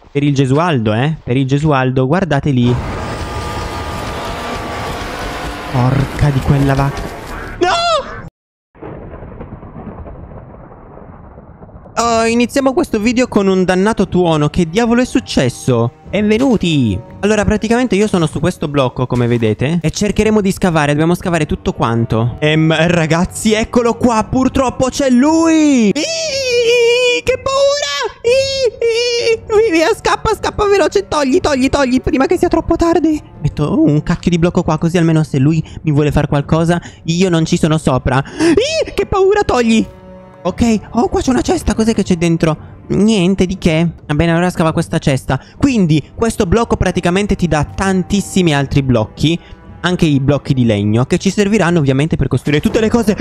Per il Gesualdo, per il Gesualdo, guardate lì. Porca di quella vacca. No! Oh, iniziamo questo video con un dannato tuono. Che diavolo è successo? Benvenuti! Allora, praticamente io sono su questo blocco, come vedete, e cercheremo di scavare. Dobbiamo scavare tutto quanto. Ragazzi, eccolo qua. Purtroppo c'è lui! Che paura! Via, scappa veloce. Togli, prima che sia troppo tardi. Metto un cacchio di blocco qua, così almeno se lui mi vuole fare qualcosa, io non ci sono sopra. Che paura, togli! Ok, oh, qua c'è una cesta. Cos'è che c'è dentro? Niente di che. Va bene, allora scava questa cesta. Quindi questo blocco praticamente ti dà tantissimi altri blocchi, anche i blocchi di legno, che ci serviranno ovviamente per costruire tutte le cose.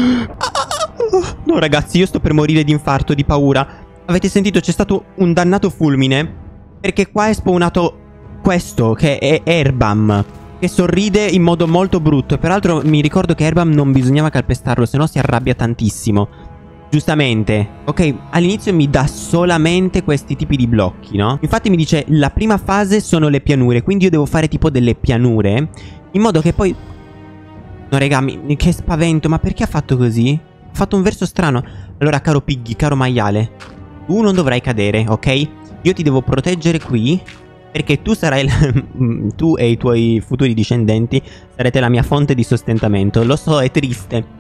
No ragazzi, io sto per morire di infarto, di paura. Avete sentito? C'è stato un dannato fulmine, perché qua è spawnato questo, che è Erbam, che sorride in modo molto brutto. E peraltro mi ricordo che Erbam non bisognava calpestarlo, sennò si arrabbia tantissimo. Giustamente. Ok, all'inizio mi dà solamente questi tipi di blocchi, no? Infatti mi dice la prima fase sono le pianure, quindi io devo fare tipo delle pianure, in modo che poi... No raga, che spavento, ma perché ha fatto così? Ha fatto un verso strano. Allora, caro Piggy, caro maiale, tu non dovrai cadere, ok? Io ti devo proteggere qui, perché tu sarai tu e i tuoi futuri discendenti sarete la mia fonte di sostentamento. Lo so, è triste.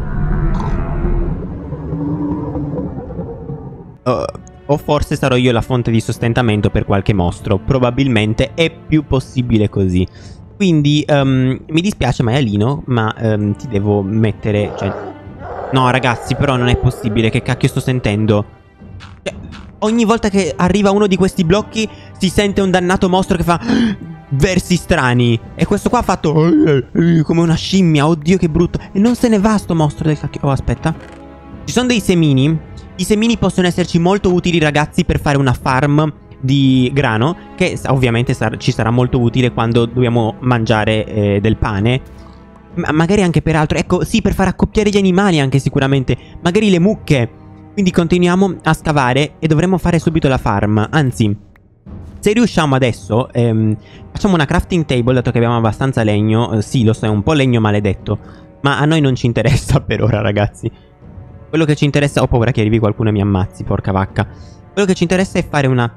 O forse sarò io la fonte di sostentamento per qualche mostro. Probabilmente è più possibile così. Quindi mi dispiace maialino, ma ti devo mettere... Cioè... No ragazzi, però non è possibile. Che cacchio sto sentendo? Cioè, ogni volta che arriva uno di questi blocchi si sente un dannato mostro che fa versi strani. E questo qua ha fatto come una scimmia. Oddio che brutto. E non se ne va sto mostro del cacchio. Oh aspetta. Ci sono dei semini. I semini possono esserci molto utili ragazzi per fare una farm di grano, che ovviamente ci sarà molto utile quando dobbiamo mangiare del pane, ma magari anche per altro. Ecco, sì, per far accoppiare gli animali anche sicuramente, magari le mucche. Quindi continuiamo a scavare e dovremo fare subito la farm. Anzi, se riusciamo adesso facciamo una crafting table, dato che abbiamo abbastanza legno. Sì, lo so, è un po' legno maledetto, ma a noi non ci interessa per ora ragazzi. Quello che ci interessa... Ho paura che arrivi qualcuno e mi ammazzi, porca vacca. Quello che ci interessa è fare una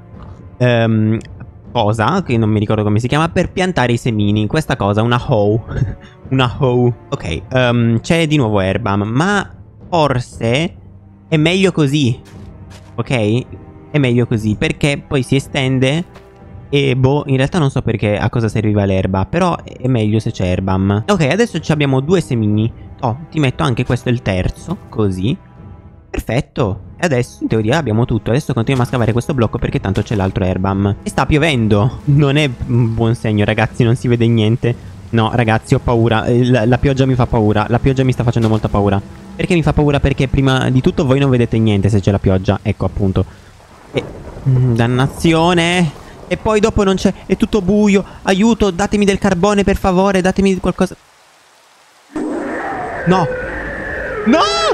cosa, che non mi ricordo come si chiama, per piantare i semini. Questa cosa, una hoe. Una hoe. Ok, c'è di nuovo Erbam, ma forse è meglio così. Ok? È meglio così, perché poi si estende e boh, in realtà non so perché a cosa serviva l'erba, però è meglio se c'è Erbam. Ok, adesso abbiamo 2 semini. Oh, ti metto anche questo, il terzo, così. Perfetto. E adesso, in teoria, abbiamo tutto. Adesso continuiamo a scavare questo blocco perché tanto c'è l'altro Erbam. E sta piovendo. Non è un buon segno, ragazzi, non si vede niente. No, ragazzi, ho paura. La pioggia mi fa paura. La pioggia mi sta facendo molta paura. Perché mi fa paura? Perché prima di tutto voi non vedete niente se c'è la pioggia. Ecco, appunto. E... dannazione. E poi dopo non c'è... È tutto buio. Aiuto, datemi del carbone, per favore. Datemi qualcosa... No! No!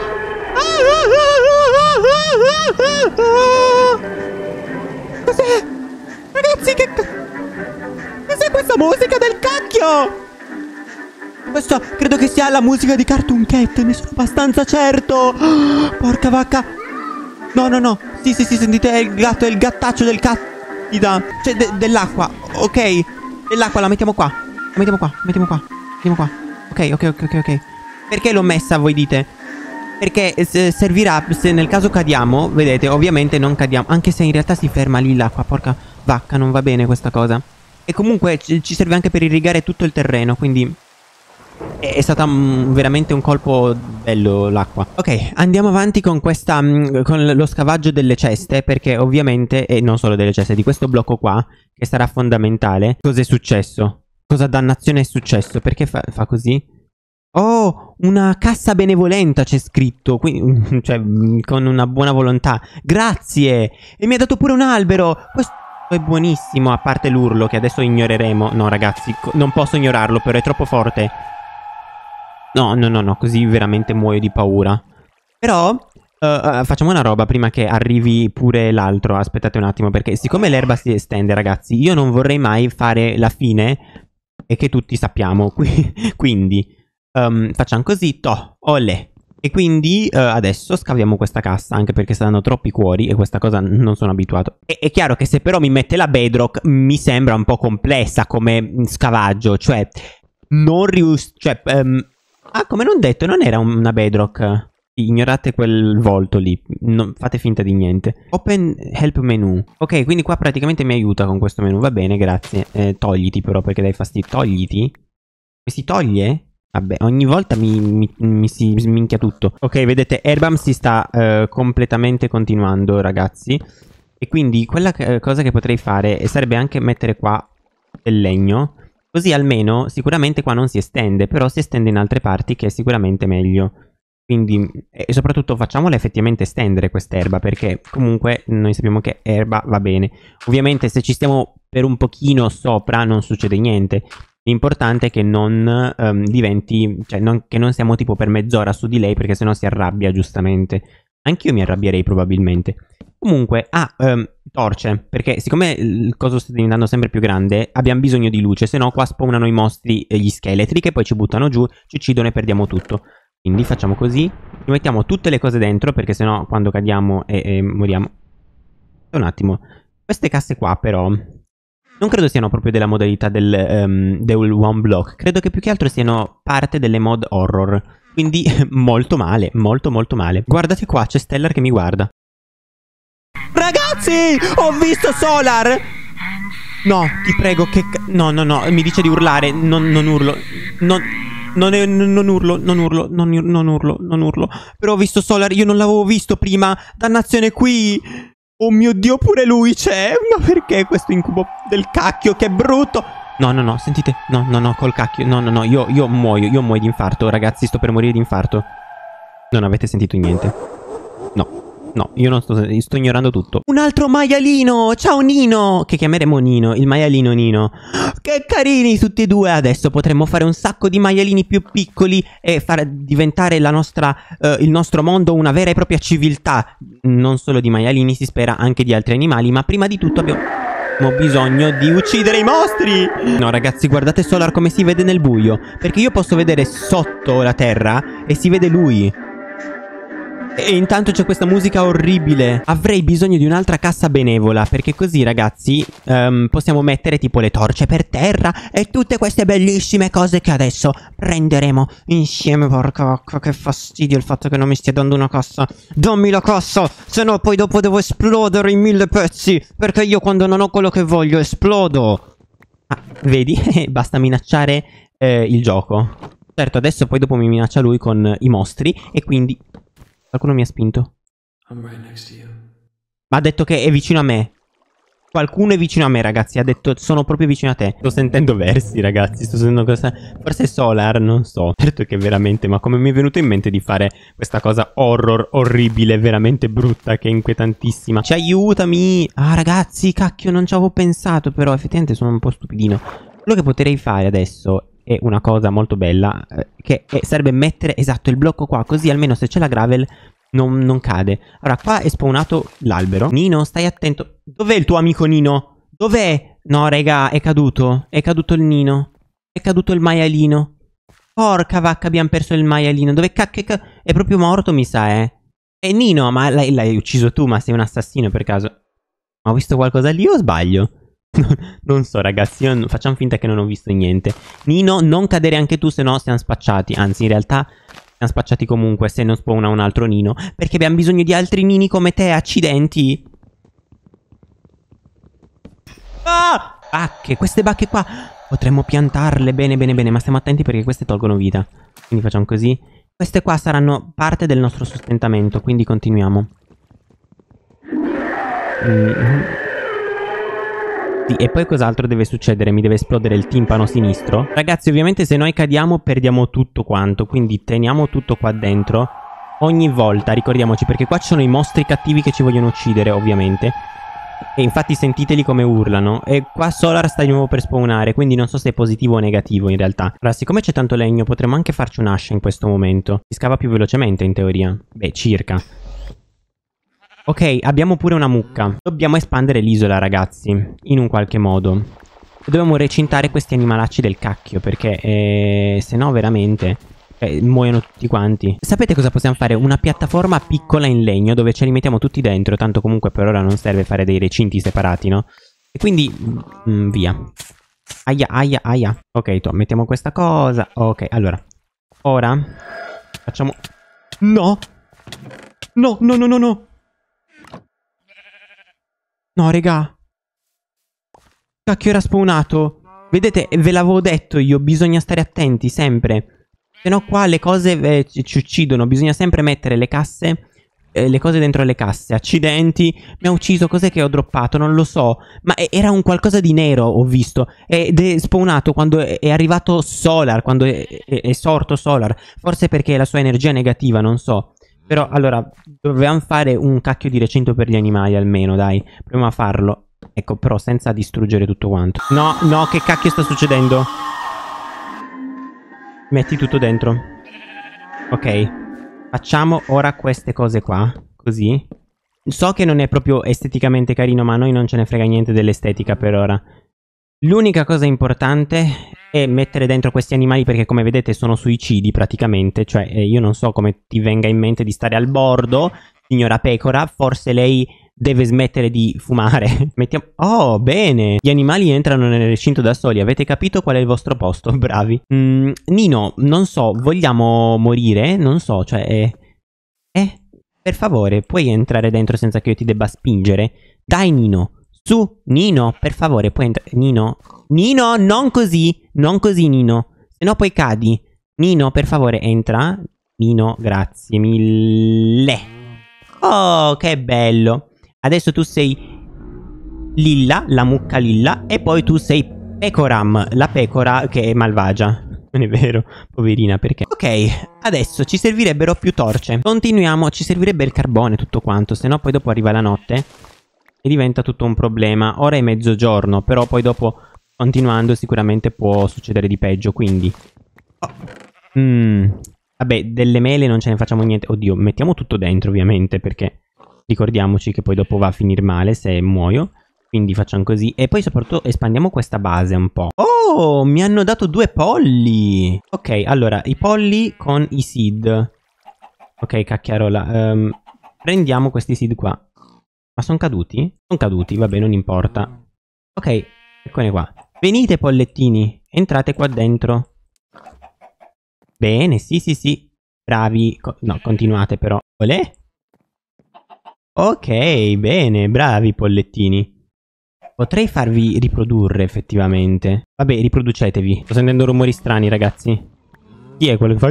Cos'è? Ragazzi, che... Cos'è questa musica del cacchio? Questo credo che sia la musica di Cartoon Cat. Ne sono abbastanza certo. Porca vacca. No, no, no. Sì, sentite, è il gatto, è il gattaccio del cattida. Cioè, dell'acqua. Ok. Dell'acqua, la mettiamo qua. La mettiamo qua. Ok. Perché l'ho messa, voi dite? Perché servirà se nel caso cadiamo. Vedete, ovviamente non cadiamo. Anche se in realtà si ferma lì l'acqua. Porca vacca, non va bene questa cosa. E comunque ci serve anche per irrigare tutto il terreno. Quindi è stata veramente un colpo bello l'acqua. Ok, andiamo avanti con questa con lo scavaggio delle ceste, perché ovviamente, e non solo delle ceste, di questo blocco qua, che sarà fondamentale. Cos'è successo? Cosa dannazione è successo? Perché fa così? Oh, una cassa benevolenta c'è scritto, quindi, cioè con una buona volontà. Grazie! E mi ha dato pure un albero. Questo è buonissimo, a parte l'urlo che adesso ignoreremo. No ragazzi, non posso ignorarlo, però è troppo forte. No, così veramente muoio di paura. Però Facciamo una roba prima che arrivi pure l'altro. Aspettate un attimo, perché siccome l'erba si estende, ragazzi, io non vorrei mai fare la fine e che tutti sappiamo. Quindi facciamo così, olè. E quindi adesso scaviamo questa cassa, anche perché saranno troppi cuori e questa cosa non sono abituato. È chiaro che se però mi mette la bedrock mi sembra un po' complessa come scavaggio, cioè non come non detto, non era una bedrock. Ignorate quel volto lì, fate finta di niente. Open help menu. Ok, quindi qua praticamente mi aiuta con questo menu, va bene, grazie. Togliti però, perché dai fastidio. Togliti? Si toglie? Vabbè, ogni volta mi si sminchia tutto. Ok, vedete, Erbam si sta completamente continuando, ragazzi. E quindi quella cosa che potrei fare sarebbe anche mettere qua del legno. Così almeno, sicuramente qua non si estende, però si estende in altre parti, che è sicuramente meglio. Quindi, e soprattutto facciamola effettivamente estendere quest'erba, perché comunque noi sappiamo che erba va bene. Ovviamente se ci stiamo per un pochino sopra non succede niente. L'importante è che non diventi, cioè che non siamo tipo per mezz'ora su di lei, perché sennò si arrabbia giustamente. Anch'io mi arrabbierei probabilmente. Comunque, torce, perché siccome il coso sta diventando sempre più grande, abbiamo bisogno di luce, se no qua spawnano i mostri e gli scheletri che poi ci buttano giù, ci uccidono e perdiamo tutto. Quindi facciamo così, ci mettiamo tutte le cose dentro, perché sennò quando cadiamo e moriamo. Un attimo, queste casse qua però non credo siano proprio della modalità del one block, credo che più che altro siano parte delle mod horror. Quindi molto male, molto molto male. Guardate qua, c'è Stellar che mi guarda. Ragazzi, ho visto Solar! No, ti prego, no, mi dice di urlare, non urlo, non urlo. Però ho visto Solar, io non l'avevo visto prima. Dannazione qui. Oh mio Dio, pure lui c'è. Ma perché questo incubo del cacchio? Che brutto. No, sentite. No, col cacchio. No, io muoio di infarto, ragazzi, sto per morire di infarto. Non avete sentito niente. No, io non sto ignorando tutto. Un altro maialino! Ciao Nino! Che chiameremo Nino, il maialino Nino. Che carini tutti e due! Adesso potremmo fare un sacco di maialini più piccoli e far diventare il nostro mondo una vera e propria civiltà. Non solo di maialini, si spera, anche di altri animali, ma prima di tutto abbiamo bisogno di uccidere i mostri! No ragazzi, guardate Solar come si vede nel buio, perché io posso vedere sotto la terra e si vede lui. E intanto c'è questa musica orribile. Avrei bisogno di un'altra cassa benevola, perché così ragazzi possiamo mettere tipo le torce per terra e tutte queste bellissime cose che adesso prenderemo insieme. Porca che fastidio il fatto che non mi stia dando una cassa. Dammi la cassa, se no poi dopo devo esplodere in 1000 pezzi, perché io quando non ho quello che voglio esplodo. Ah, vedi? Basta minacciare il gioco. Certo, adesso poi dopo mi minaccia lui con i mostri e quindi... Qualcuno mi ha spinto. Ma ha detto che è vicino a me. Qualcuno è vicino a me, ragazzi. Ha detto sono proprio vicino a te. Sto sentendo versi, ragazzi. Sto sentendo cosa. Forse è Solar, non so. Certo che veramente. Ma come mi è venuto in mente di fare questa cosa horror, orribile, veramente brutta, che è inquietantissima. Ci aiutami. Ah, ragazzi, cacchio, non ci avevo pensato. Però effettivamente sono un po' stupidino. Quello che potrei fare adesso è una cosa molto bella, che sarebbe mettere, esatto, il blocco qua, così almeno se c'è la gravel non cade. Allora, qua è spawnato l'albero. Nino, stai attento. Dov'è il tuo amico Nino? Dov'è? No, raga, è caduto. È caduto il Nino. È caduto il maialino. Porca vacca, abbiamo perso il maialino. Dove cacchio? È proprio morto, mi sa, E Nino, ma l'hai ucciso tu, ma sei un assassino per caso? Ma ho visto qualcosa lì o sbaglio? Non so ragazzi, facciamo finta che non ho visto niente. Nino, non cadere anche tu, se no siamo spacciati. Anzi, in realtà siamo spacciati comunque se non spawna un altro Nino, perché abbiamo bisogno di altri Nini come te, accidenti. Ah! Bacche, queste bacche qua potremmo piantarle bene, ma stiamo attenti perché queste tolgono vita. Quindi facciamo così. Queste qua saranno parte del nostro sostentamento, quindi continuiamo. Sì, e poi cos'altro deve succedere? Mi deve esplodere il timpano sinistro. Ragazzi, ovviamente se noi cadiamo perdiamo tutto quanto, quindi teniamo tutto qua dentro ogni volta, ricordiamoci, perché qua ci sono i mostri cattivi che ci vogliono uccidere, ovviamente. E infatti sentiteli come urlano. E qua Solar sta di nuovo per spawnare, quindi non so se è positivo o negativo in realtà. Allora, siccome c'è tanto legno, potremmo anche farci un ascia in questo momento. Si scava più velocemente in teoria. Beh, circa. Ok, abbiamo pure una mucca. Dobbiamo espandere l'isola, ragazzi, in un qualche modo. Dobbiamo recintare questi animalacci del cacchio, perché se no veramente muoiono tutti quanti. Sapete cosa possiamo fare? Una piattaforma piccola in legno dove ce li mettiamo tutti dentro. Tanto comunque per ora non serve fare dei recinti separati, no? E quindi via. Aia, aia, aia. Ok, mettiamo questa cosa. Ok, allora. Ora facciamo... No! No, no, no, no, no! No, regà. Cacchio, era spawnato. Vedete, ve l'avevo detto io, bisogna stare attenti sempre. Se no qua le cose ci uccidono. Bisogna sempre mettere le casse, le cose dentro le casse. Accidenti, mi ha ucciso. Cos'è che ho droppato? Non lo so. Ma era un qualcosa di nero, ho visto. Ed è spawnato quando è arrivato Solar, quando è sorto Solar. Forse perché è la sua energia negativa, non so. Però, allora, dovevamo fare un cacchio di recinto per gli animali almeno, dai. Proviamo a farlo. Ecco, però senza distruggere tutto quanto. No, no, che cacchio sta succedendo? Metti tutto dentro. Ok. Facciamo ora queste cose qua. Così. So che non è proprio esteticamente carino, ma a noi non ce ne frega niente dell'estetica per ora. L'unica cosa importante è mettere dentro questi animali perché come vedete sono suicidi praticamente. Cioè io non so come ti venga in mente di stare al bordo, signora pecora. Forse lei deve smettere di fumare. Mettiamo... Oh, bene. Gli animali entrano nel recinto da soli. Avete capito qual è il vostro posto? Bravi. Nino, non so, vogliamo morire? Non so, cioè... per favore, puoi entrare dentro senza che io ti debba spingere? Dai, Nino. Su, Nino, per favore, puoi entrare... Nino? Nino, non così. Non così, Nino. Se no poi cadi. Nino, per favore, entra. Nino, grazie mille. Oh, che bello. Adesso tu sei Lilla, la mucca Lilla. E poi tu sei Pecoram, la pecora che è malvagia. Non è vero, poverina, perché? Ok, adesso ci servirebbero più torce. Continuiamo, ci servirebbe il carbone, tutto quanto. Se no poi dopo arriva la notte e diventa tutto un problema. Ora è mezzogiorno, però poi dopo, continuando, sicuramente può succedere di peggio, quindi... Vabbè, delle mele non ce ne facciamo niente. Oddio, mettiamo tutto dentro, ovviamente, perché... Ricordiamoci che poi dopo va a finire male se muoio. Quindi facciamo così. E poi soprattutto espandiamo questa base un po'. Oh, mi hanno dato 2 polli. Ok, allora, i polli con i seed. Ok, cacchiarola. Prendiamo questi seed qua. Ma sono caduti? Sono caduti, vabbè, non importa. Ok, eccone qua. Venite, pollettini. Entrate qua dentro. Bene, sì, sì, sì. Bravi. No, continuate però. Olè. Ok, bene, bravi pollettini. Potrei farvi riprodurre effettivamente. Vabbè, riproducetevi. Sto sentendo rumori strani, ragazzi. Chi è quello che fa?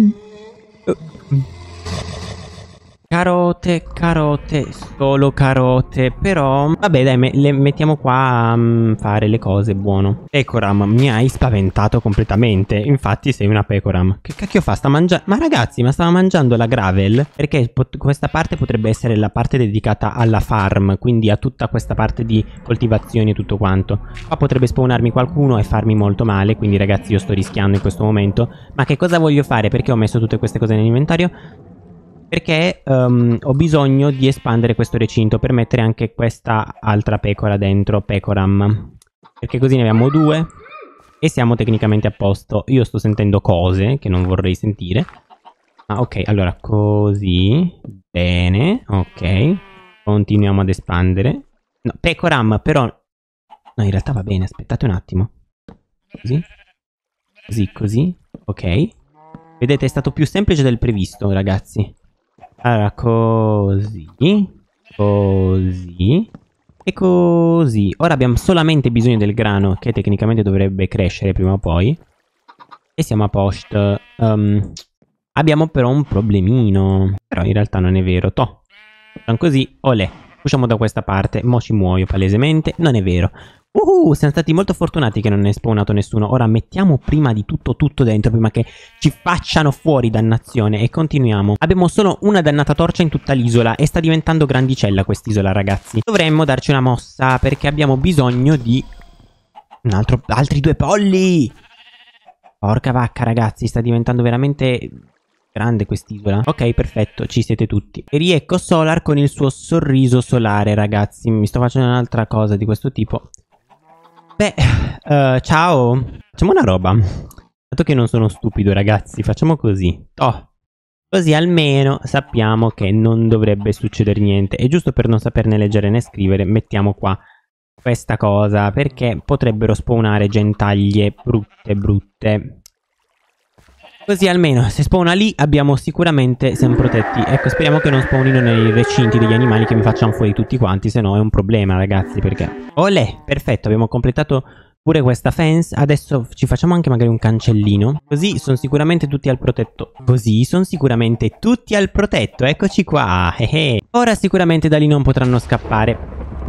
Carote, carote, solo carote. Però, vabbè dai, le mettiamo qua a fare le cose, buono. Pecoram, mi hai spaventato completamente. Infatti sei una pecoram. Che cacchio fa? Sta mangiando... Ma ragazzi, ma stava mangiando la gravel? Perché questa parte potrebbe essere la parte dedicata alla farm. Quindi a tutta questa parte di coltivazioni e tutto quanto. Qua potrebbe spawnarmi qualcuno e farmi molto male. Quindi ragazzi, io sto rischiando in questo momento. Ma che cosa voglio fare? Perché ho messo tutte queste cose nell'inventario? Perché ho bisogno di espandere questo recinto per mettere anche questa altra pecora dentro, pecoram. Perché così ne abbiamo 2 e siamo tecnicamente a posto. Io sto sentendo cose che non vorrei sentire. Ah, ok, allora così. Bene, ok. Continuiamo ad espandere. No, pecoram, però... No, in realtà va bene, aspettate un attimo. Così. Così, così. Ok. Vedete, è stato più semplice del previsto, ragazzi. Allora, così, così e così. Ora abbiamo solamente bisogno del grano, che tecnicamente dovrebbe crescere prima o poi. E siamo a posto. Abbiamo però un problemino. Però in realtà non è vero. Toh. Facciamo così, olè. Usciamo da questa parte. Mo' ci muoio palesemente. Non è vero. Siamo stati molto fortunati che non è spawnato nessuno. Ora mettiamo prima di tutto dentro, prima che ci facciano fuori, dannazione. E continuiamo. Abbiamo solo una dannata torcia in tutta l'isola e sta diventando grandicella quest'isola, ragazzi. Dovremmo darci una mossa perché abbiamo bisogno di altri 2 polli. Porca vacca, ragazzi, sta diventando veramente grande quest'isola. Ok, perfetto, ci siete tutti. E riecco Solar con il suo sorriso solare, ragazzi. Mi sto facendo un'altra cosa di questo tipo. Beh, ciao. Facciamo una roba. Dato che non sono stupido, ragazzi, facciamo così. Oh, così almeno sappiamo che non dovrebbe succedere niente. E giusto per non saperne leggere né scrivere, mettiamo qua questa cosa, perché potrebbero spawnare gentaglie brutte. Così almeno se spawna lì siamo protetti. Ecco, speriamo che non spawnino nei recinti degli animali che mi facciano fuori tutti quanti, se no è un problema, ragazzi, perché... Olè, perfetto, abbiamo completato pure questa fence. Adesso ci facciamo anche magari un cancellino, così sono sicuramente tutti al protetto. Eccoci qua. Ora sicuramente da lì non potranno scappare.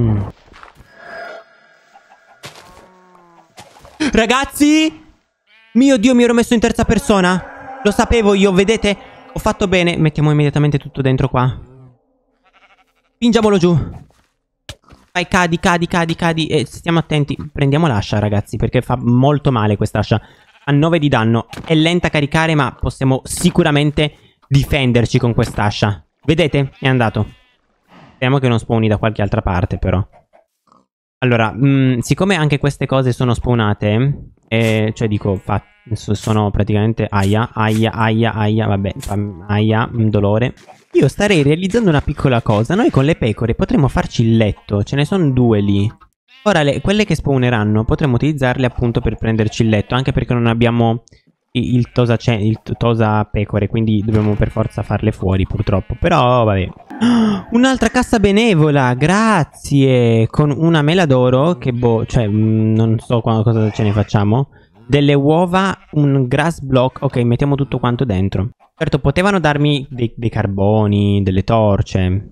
Ragazzi! Mio Dio, mi ero messo in terza persona. Lo sapevo io, vedete? Ho fatto bene. Mettiamo immediatamente tutto dentro qua. Spingiamolo giù. Vai, cadi. E stiamo attenti. Prendiamo l'ascia, ragazzi, perché fa molto male quest'ascia. Ha 9 di danno. È lenta a caricare, ma possiamo sicuramente difenderci con quest'ascia. Vedete? È andato. Speriamo che non spawni da qualche altra parte, però. Allora, siccome anche queste cose sono spawnate... cioè dico, sono praticamente aia, vabbè, aia, dolore. Io starei realizzando una piccola cosa. Noi con le pecore potremmo farci il letto, ce ne sono 2 lì. Ora, quelle che spawneranno potremmo utilizzarle appunto per prenderci il letto, anche perché non abbiamo il tosa pecore, quindi dobbiamo per forza farle fuori purtroppo. Però, vabbè. Un'altra cassa benevola, grazie. Con una mela d'oro che boh, cioè non so cosa ce ne facciamo. Delle uova, un grass block. Ok, mettiamo tutto quanto dentro. Certo, potevano darmi dei carboni, delle torce.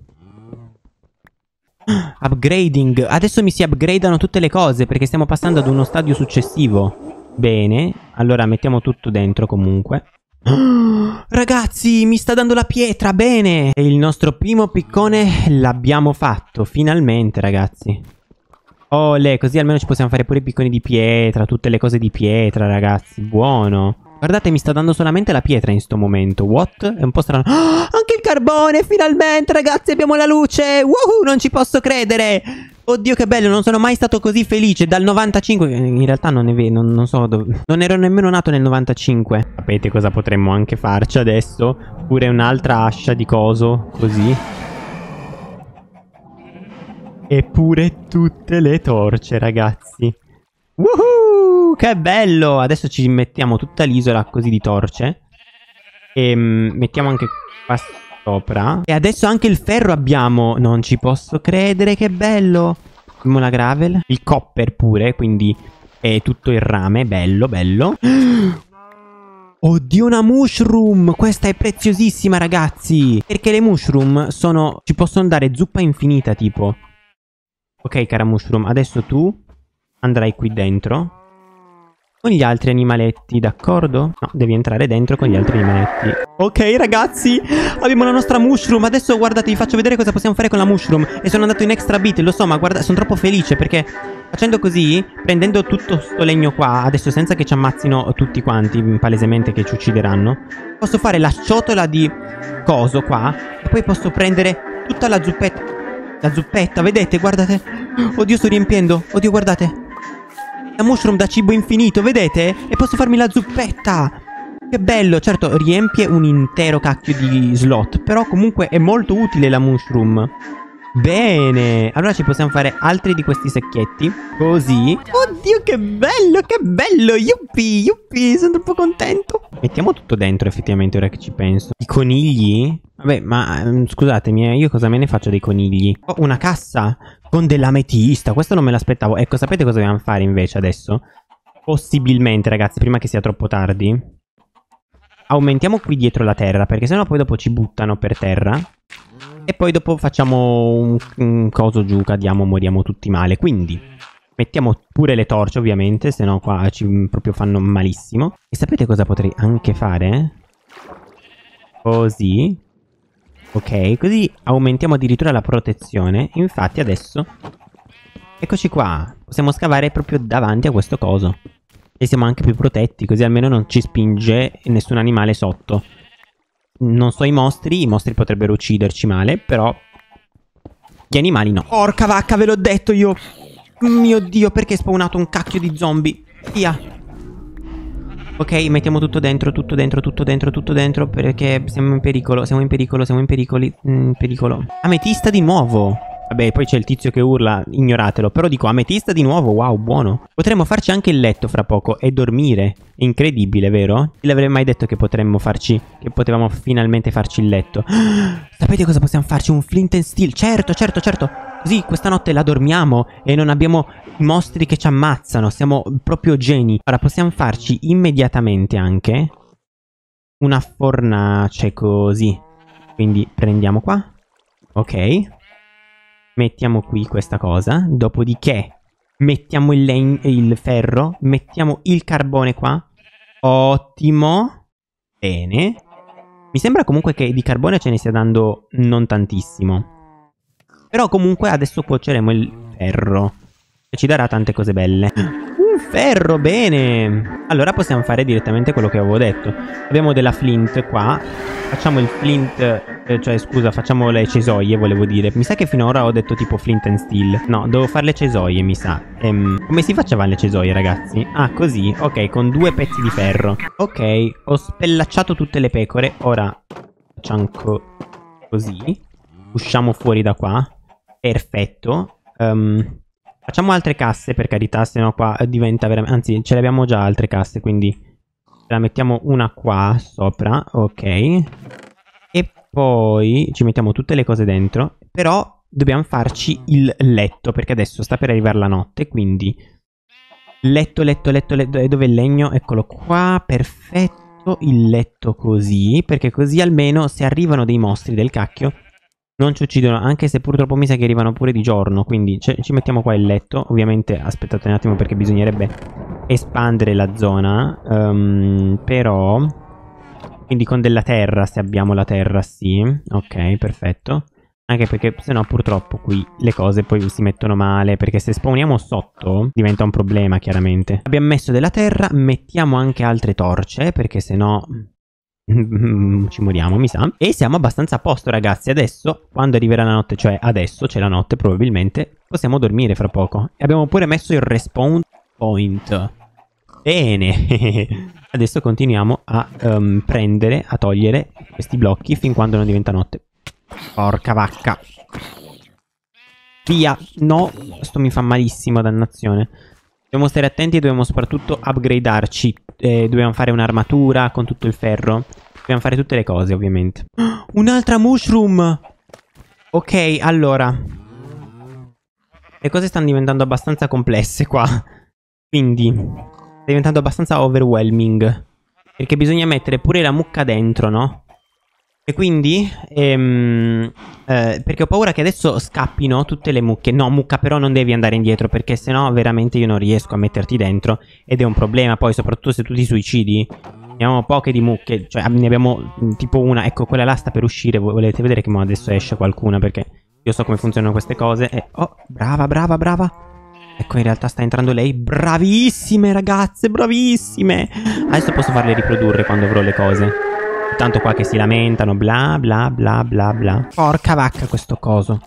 Upgrading. Adesso mi si upgradano tutte le cose perché stiamo passando ad uno stadio successivo. Bene, allora mettiamo tutto dentro comunque. Ragazzi, mi sta dando la pietra, bene. E il nostro primo piccone l'abbiamo fatto, finalmente, ragazzi. Olè, così almeno ci possiamo fare pure i picconi di pietra, tutte le cose di pietra, ragazzi, buono. Guardate, mi sta dando solamente la pietra in sto momento. What? È un po' strano. Anche il carbone, finalmente, ragazzi, abbiamo la luce. Woohoo, non ci posso credere. Oddio, che bello, non sono mai stato così felice. Dal 95, in realtà non è vero, non so dove. Non ero nemmeno nato nel 95. Sapete cosa potremmo anche farci adesso? Pure un'altra ascia di coso, così. Eppure tutte le torce, ragazzi. Woohoo, che bello. Adesso ci mettiamo tutta l'isola così di torce. E mettiamo anche qua sopra. E adesso anche il ferro abbiamo. Non ci posso credere, che bello. Abbiamo la gravel. Il copper pure, quindi è tutto il rame. Bello, bello. Oddio, una mushroom. Questa è preziosissima, ragazzi. Perché le mushroom ci possono dare zuppa infinita, tipo. Ok, cara mushroom, adesso tu andrai qui dentro con gli altri animaletti, d'accordo? No, devi entrare dentro con gli altri animaletti. Ok, ragazzi, abbiamo la nostra mushroom. Adesso, guardate, vi faccio vedere cosa possiamo fare con la mushroom. E sono andato in extra bit, lo so, ma guarda, sono troppo felice perché facendo così, prendendo tutto sto legno qua, adesso senza che ci ammazzino tutti quanti, palesemente che ci uccideranno, posso fare la ciotola di coso qua e poi posso prendere tutta la zuppetta. La zuppetta, vedete? Guardate. Oddio, sto riempiendo. Oddio, guardate. La mushroom da cibo infinito, vedete? E posso farmi la zuppetta. Che bello. Certo, riempie un intero cacchio di slot. Però comunque è molto utile la mushroom. Bene. Allora ci possiamo fare altri di questi secchietti. Così. Oddio, che bello, che bello. Yuppi, yuppi. Sono troppo contento. Mettiamo tutto dentro, effettivamente, ora che ci penso. I conigli? Vabbè, ma scusatemi, io cosa me ne faccio dei conigli? Oh, una cassa con dell'ametista. Questo non me l'aspettavo. Ecco, sapete cosa dobbiamo fare invece adesso? Possibilmente, ragazzi, prima che sia troppo tardi, aumentiamo qui dietro la terra, perché sennò poi dopo ci buttano per terra. E poi dopo facciamo un coso giù, cadiamo, moriamo tutti male. Quindi mettiamo pure le torce, ovviamente, se no qua ci proprio fanno malissimo. E sapete cosa potrei anche fare? Così. Ok, così aumentiamo addirittura la protezione. Infatti adesso, eccoci qua, possiamo scavare proprio davanti a questo coso. E siamo anche più protetti, così almeno non ci spinge nessun animale sotto. non so i mostri potrebbero ucciderci male, però gli animali no. Porca vacca, ve l'ho detto io. Mio Dio, perché è spawnato un cacchio di zombie? Via. Ok, mettiamo tutto dentro, tutto dentro, tutto dentro, tutto dentro, perché siamo in pericolo, siamo in pericolo, siamo in pericolo. Ametista di nuovo. Vabbè, poi c'è il tizio che urla, ignoratelo. Però dico, ametista di nuovo, wow, buono. Potremmo farci anche il letto fra poco e dormire. Incredibile, vero? Chi l'avrebbe mai detto che potremmo farci, che potevamo finalmente farci il letto? Sapete cosa possiamo farci? Un flint and steel. Certo, certo, certo. Così questa notte la dormiamo e non abbiamo i mostri che ci ammazzano. Siamo proprio geni. Ora possiamo farci immediatamente anche una fornace così. Quindi prendiamo qua. Ok. Mettiamo qui questa cosa, dopodiché mettiamo il ferro, mettiamo il carbone qua. Ottimo. Bene. Mi sembra comunque che di carbone ce ne stia dando non tantissimo. Però comunque adesso cuoceremo il ferro, che ci darà tante cose belle. Un ferro, bene. Allora possiamo fare direttamente quello che avevo detto. Abbiamo della flint qua. Facciamo il flint, cioè scusa, facciamo le cesoie, volevo dire. Mi sa che finora ho detto tipo flint and steel. No, devo fare le cesoie, mi sa. Come si facevano le cesoie, ragazzi? Ah, così, ok, con 2 pezzi di ferro. Ok, ho spellacciato tutte le pecore. Ora facciamo così. Usciamo fuori da qua. Perfetto. Facciamo altre casse, per carità, se no qua diventa veramente... Anzi, ce le abbiamo già altre casse, quindi... La mettiamo una qua sopra, ok. E poi ci mettiamo tutte le cose dentro. Però dobbiamo farci il letto, perché adesso sta per arrivare la notte, quindi... Letto, letto, letto, letto. E dove è il legno? Eccolo qua, perfetto. Il letto così, perché così almeno se arrivano dei mostri del cacchio non ci uccidono, anche se purtroppo mi sa che arrivano pure di giorno. Quindi ci mettiamo qua il letto. Ovviamente aspettate un attimo perché bisognerebbe espandere la zona, però quindi con della terra, se abbiamo la terra, sì. Ok, perfetto. Anche perché sennò purtroppo qui le cose poi si mettono male, perché se spawniamo sotto diventa un problema, chiaramente. Abbiamo messo della terra, mettiamo anche altre torce, perché sennò ci moriamo, mi sa. E siamo abbastanza a posto, ragazzi. Adesso, quando arriverà la notte, cioè adesso c'è la notte probabilmente, possiamo dormire fra poco. E abbiamo pure messo il respawn point. Bene. Adesso continuiamo a prendere, a togliere questi blocchi fin quando non diventa notte. Porca vacca. Via. No, questo mi fa malissimo, dannazione. Dobbiamo stare attenti e dobbiamo soprattutto upgradarci. Dobbiamo fare un'armatura con tutto il ferro. Dobbiamo fare tutte le cose, ovviamente. Un'altra mushroom. Ok, allora. Le cose stanno diventando abbastanza complesse qua. Quindi sta diventando abbastanza overwhelming, perché bisogna mettere pure la mucca dentro, no? E quindi perché ho paura che adesso scappino tutte le mucche. No, mucca, però non devi andare indietro, perché sennò veramente io non riesco a metterti dentro ed è un problema. Poi soprattutto se tu ti suicidi. Ne abbiamo poche di mucche, cioè ne abbiamo tipo una. Ecco, quella là sta per uscire. Volete vedere che adesso esce qualcuna, perché io so come funzionano queste cose. Oh, brava, brava, brava. Ecco, in realtà sta entrando lei. Bravissime, ragazze, bravissime. Adesso posso farle riprodurre quando avrò le cose. Tanto qua che si lamentano, bla bla bla bla bla. Porca vacca questo coso.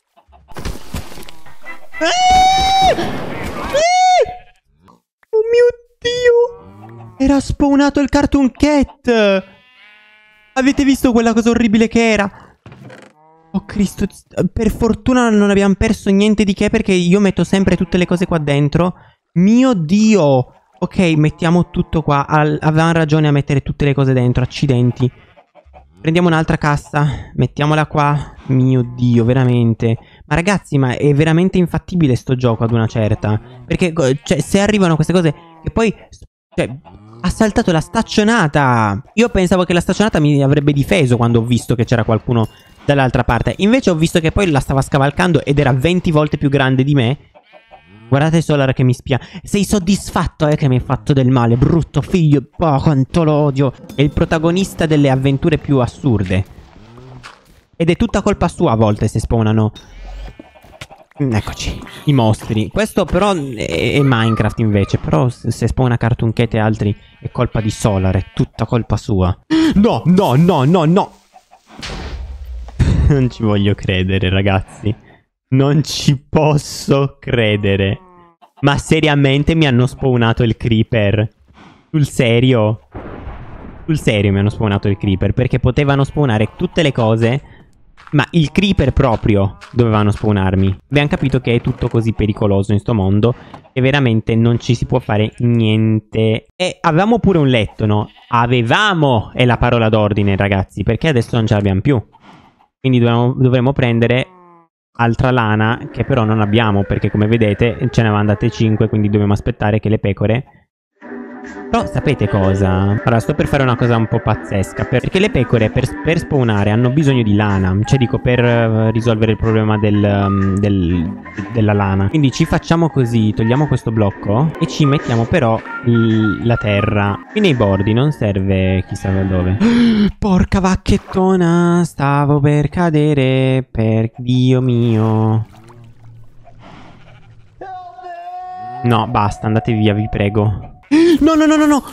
Oh mio Dio! Era spawnato il Cartoon Cat! Avete visto quella cosa orribile che era? Oh Cristo, per fortuna non abbiamo perso niente di che, perché io metto sempre tutte le cose qua dentro. Mio Dio! Ok, mettiamo tutto qua. Avevamo ragione a mettere tutte le cose dentro, accidenti. Prendiamo un'altra cassa, mettiamola qua. Mio Dio, veramente. Ma ragazzi, ma è veramente infattibile sto gioco ad una certa. Perché, cioè, se arrivano queste cose che poi... Cioè, ha saltato la staccionata. Io pensavo che la staccionata mi avrebbe difeso quando ho visto che c'era qualcuno dall'altra parte. Invece ho visto che poi la stava scavalcando ed era 20 volte più grande di me. Guardate Solar che mi spia. Sei soddisfatto, che mi hai fatto del male, brutto figlio. Oh, quanto lo odio. È il protagonista delle avventure più assurde. Ed è tutta colpa sua a volte se spawnano Eccoci, i mostri. Questo però è Minecraft invece. Però se spawna Cartoon Cat e altri è colpa di Solar, è tutta colpa sua. No, no, no, no, no. Non ci voglio credere, ragazzi. Non ci posso credere. Ma seriamente mi hanno spawnato il creeper? Sul serio? Sul serio mi hanno spawnato il creeper? Perché potevano spawnare tutte le cose, ma il creeper proprio dovevano spawnarmi. Abbiamo capito che è tutto così pericoloso in sto mondo che veramente non ci si può fare niente. E avevamo pure un letto, no? Avevamo è la parola d'ordine, ragazzi, perché adesso non ce l'abbiamo più. Quindi dovremmo prendere altra lana, che però non abbiamo, perché come vedete ce ne avevano andate 5, quindi dobbiamo aspettare che le pecore... Però sapete cosa? Allora, sto per fare una cosa un po' pazzesca, perché le pecore per spawnare hanno bisogno di lana, cioè dico per risolvere il problema della lana. Quindi ci facciamo così, togliamo questo blocco e ci mettiamo però la terra. Qui nei bordi non serve chissà dove. Porca vacchettona, stavo per cadere, per Dio mio. No, basta, andate via, vi prego. No, no, no, no, no.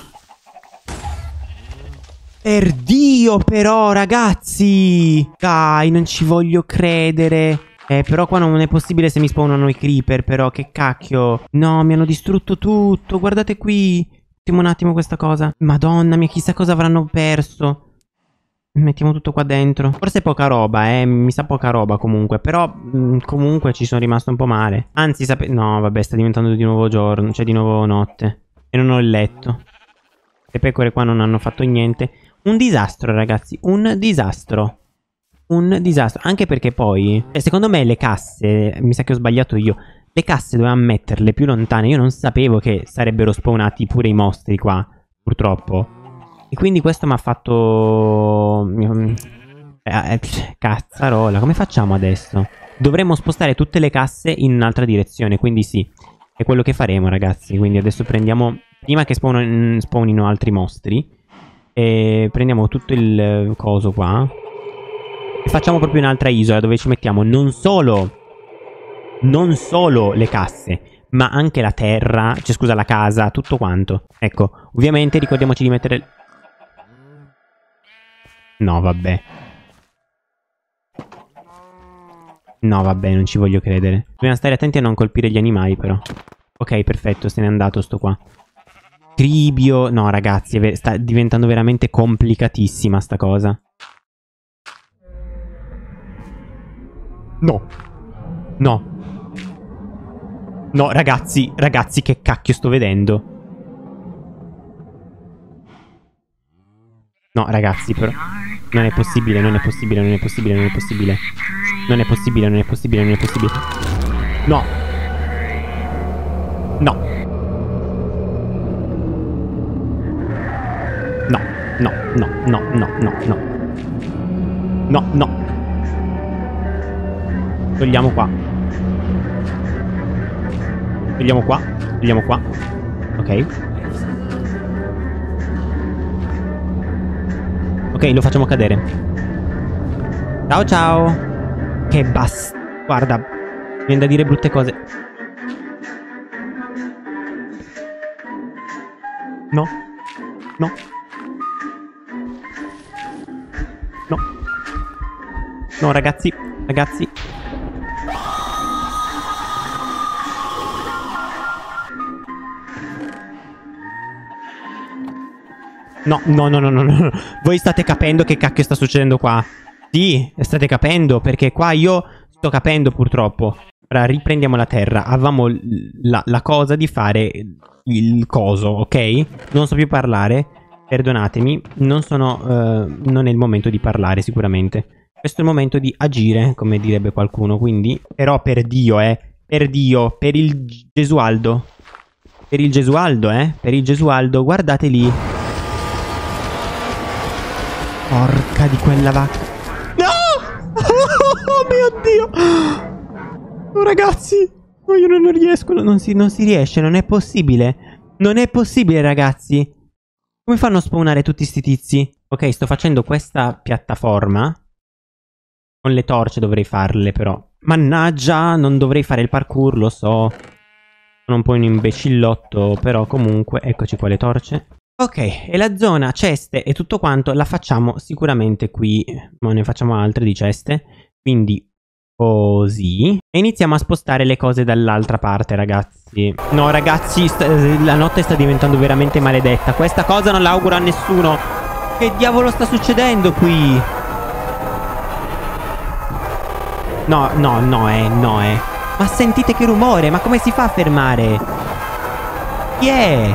Per Dio, però, ragazzi. Dai, non ci voglio credere. Però qua non è possibile se mi spawnano i creeper, però, che cacchio. No, mi hanno distrutto tutto. Guardate qui. Mettiamo un attimo questa cosa. Madonna mia, chissà cosa avranno perso. Mettiamo tutto qua dentro. Forse è poca roba, mi sa poca roba comunque. Però comunque ci sono rimasto un po' male. Anzi, no, vabbè, sta diventando di nuovo giorno. Cioè di nuovo notte. E non ho il letto. Le pecore qua non hanno fatto niente. Un disastro, ragazzi. Un disastro. Un disastro. Anche perché poi, secondo me le casse, mi sa che ho sbagliato io, le casse dovevamo metterle più lontane. Io non sapevo che sarebbero spawnati pure i mostri qua, purtroppo. E quindi questo mi ha fatto... Cazzarola. Come facciamo adesso? Dovremmo spostare tutte le casse in un'altra direzione. Quindi sì, è quello che faremo, ragazzi. Quindi adesso prendiamo, prima che spawnino altri mostri, e prendiamo tutto il coso qua e facciamo proprio un'altra isola dove ci mettiamo non solo le casse, ma anche la terra, cioè scusa, la casa, tutto quanto. Ecco, ovviamente ricordiamoci di mettere... No, vabbè. No, vabbè, non ci voglio credere. Dobbiamo stare attenti a non colpire gli animali, però. Ok, perfetto, se n'è andato sto qua. Tribio... No, ragazzi, sta diventando veramente complicatissima sta cosa. No. No. No, ragazzi, che cacchio sto vedendo? No, ragazzi, però... Non è possibile, non è possibile, non è possibile, non è possibile. Non è possibile, non è possibile, non è possibile. No. No. No, no, no, no, no, no, no. No, no. Togliamo qua. Togliamo qua. Togliamo qua. Ok. Ok, lo facciamo cadere. Ciao ciao. Che basta. Guarda, viene da dire brutte cose. No. No. No. No, ragazzi. Ragazzi. No, no, no, no, no, no. Voi state capendo che cacchio sta succedendo qua? Sì, state capendo, perché qua io sto capendo purtroppo. Ora riprendiamo la terra. Avevamo la cosa di fare il coso, ok? Non so più parlare. Perdonatemi, non è il momento di parlare sicuramente. Questo è il momento di agire, come direbbe qualcuno. Quindi, però per Dio, per Dio, per il Gesualdo. Per il Gesualdo, per il Gesualdo, guardate lì. Porca di quella vacca. No! Oh mio Dio! Oh, ragazzi, oh, io non riesco, non si riesce, non è possibile. Non è possibile, ragazzi. Come fanno a spawnare tutti sti tizi? Ok, sto facendo questa piattaforma. Con le torce dovrei farle, però. Mannaggia, non dovrei fare il parkour, lo so. Sono un po' un imbecillotto, però comunque, eccoci qua le torce. Ok, e la zona ceste e tutto quanto la facciamo sicuramente qui, ma ne facciamo altre di ceste. Quindi così. E iniziamo a spostare le cose dall'altra parte, ragazzi. No, ragazzi, la notte sta diventando veramente maledetta. Questa cosa non l'auguro a nessuno. Che diavolo sta succedendo qui? No. Ma sentite che rumore, ma come si fa a fermare? Chi è?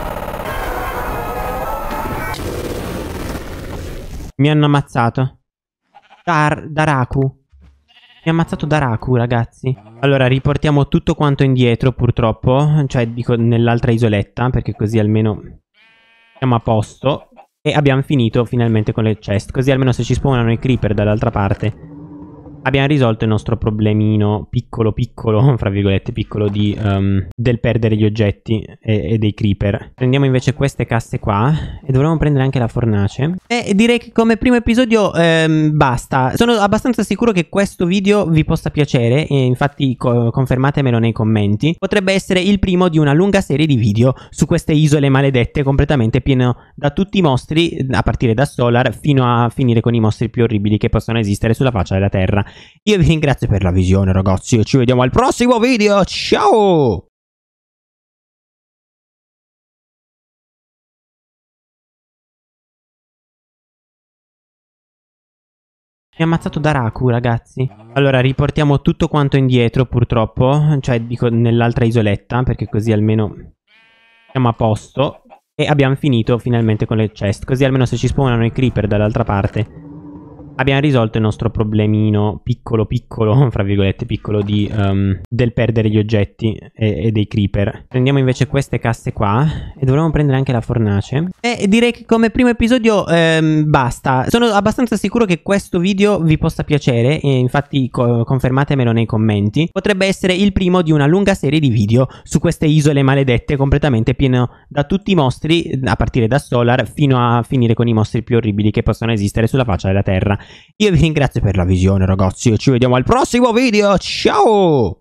Mi hanno ammazzato. Daraku. Mi ha ammazzato Daraku, ragazzi. Allora, riportiamo tutto quanto indietro, purtroppo. Cioè, dico, nell'altra isoletta, perché così almeno siamo a posto. E abbiamo finito finalmente con le chest. Così almeno se ci spawnano i creeper dall'altra parte abbiamo risolto il nostro problemino piccolo, fra virgolette, piccolo del perdere gli oggetti e dei creeper. Prendiamo invece queste casse qua e dovremmo prendere anche la fornace. E direi che come primo episodio basta. Sono abbastanza sicuro che questo video vi possa piacere e infatti confermatemelo nei commenti. Potrebbe essere il primo di una lunga serie di video su queste isole maledette completamente pieno da tutti i mostri, a partire da Solar fino a finire con i mostri più orribili che possono esistere sulla faccia della terra. Io vi ringrazio per la visione, ragazzi, e ci vediamo al prossimo video. Ciao! Mi ha ammazzato Daraku, ragazzi. Allora, riportiamo tutto quanto indietro, purtroppo. Cioè, dico, nell'altra isoletta, perché così almeno siamo a posto. E abbiamo finito finalmente con le chest. Così almeno se ci spawnano i creeper dall'altra parte abbiamo risolto il nostro problemino piccolo, fra virgolette, piccolo del perdere gli oggetti e dei creeper. Prendiamo invece queste casse qua e dovremmo prendere anche la fornace. E direi che come primo episodio basta. Sono abbastanza sicuro che questo video vi possa piacere e infatti confermatemelo nei commenti. Potrebbe essere il primo di una lunga serie di video su queste isole maledette completamente pieno da tutti i mostri, a partire da Solar fino a finire con i mostri più orribili che possono esistere sulla faccia della terra. Io vi ringrazio per la visione, ragazzi, e ci vediamo al prossimo video. Ciao!